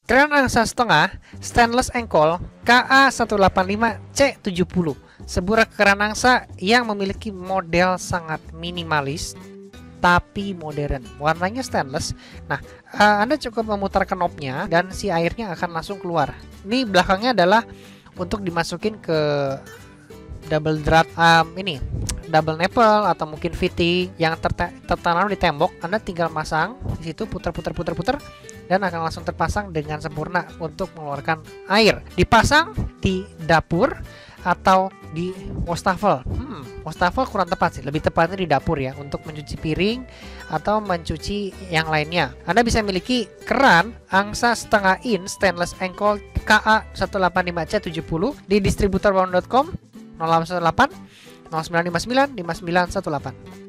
Keran angsa setengah stainless engkol KA185C70, sebuah keran angsa yang memiliki model sangat minimalis tapi modern. Warnanya stainless. Nah, Anda cukup memutar knobnya dan si airnya akan langsung keluar. Ini belakangnya adalah untuk dimasukin ke double drat, ini double nipple atau mungkin fitting yang tertanam di tembok. Anda tinggal masang di situ, putar dan akan langsung terpasang dengan sempurna untuk mengeluarkan air. Dipasang di dapur atau di wastafel. Wastafel kurang tepat sih, lebih tepatnya di dapur ya, untuk mencuci piring atau mencuci yang lainnya. Anda bisa miliki keran angsa setengah in stainless engkol KA185C70 di distributorwound.com 0818 0959 5918.